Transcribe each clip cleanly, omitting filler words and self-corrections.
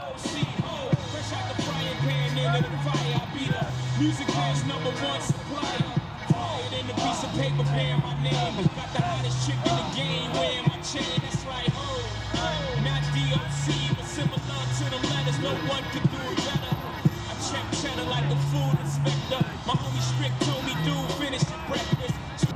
Fresh out the frying pan into the fire, I be the music biz #1 supplier. Fired in a piece of paper bearing my name. Got the hottest chick in the game wearing my chain. That's like, not DOC, but similar to the letters. No one could do it better. I check cheddar like a food inspector. My homie Strick told me, dude, finish your breakfast.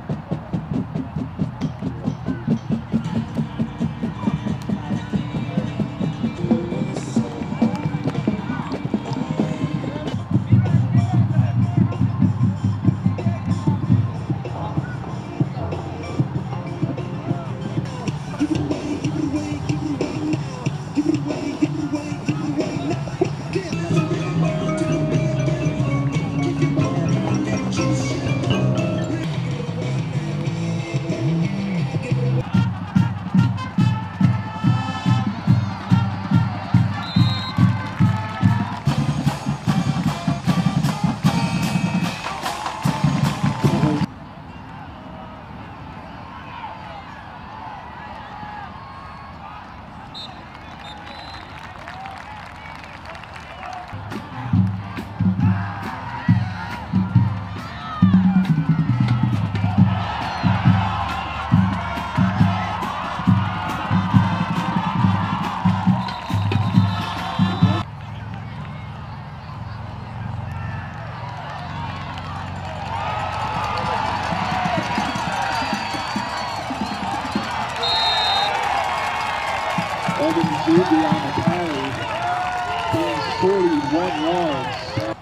Evan Zuby on the carry, gains 41 yards.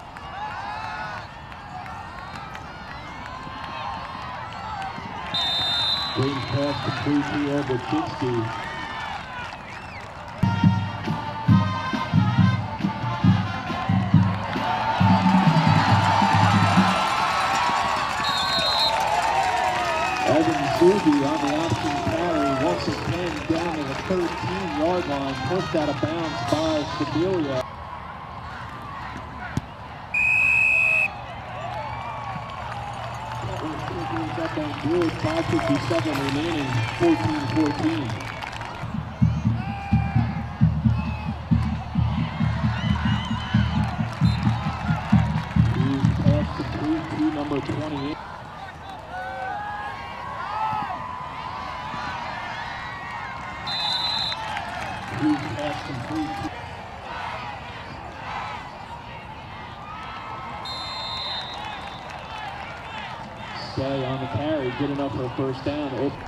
Wings pass complete to Orbachitsky. Evan Zuby on the option carry, once again down to the 13-yard line, pushed out of bounds by Sebelia. Up on good, 5:57 remaining, 14-14. Pass complete to number 28. Pass complete. Stay on the carry, good enough for a first down.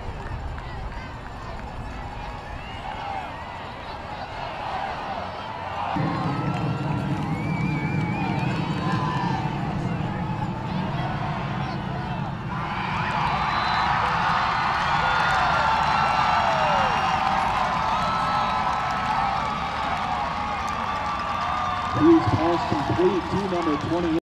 Pass complete to number 28.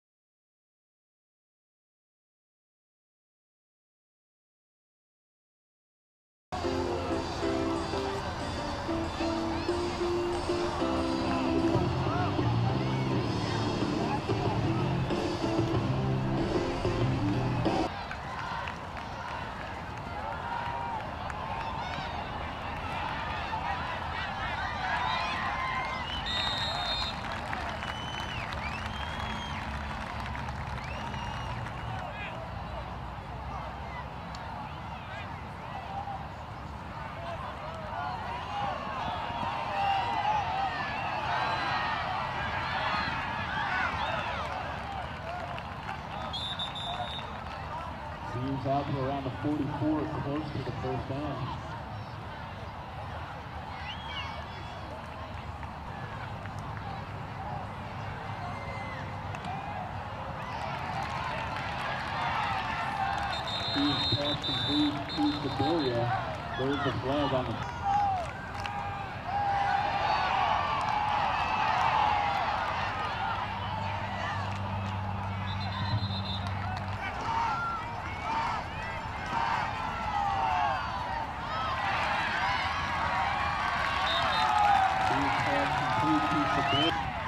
Teams out to around the 44, close to the first down. Teams pass complete to Sebelia. There's the flag on the complete to Sebelia.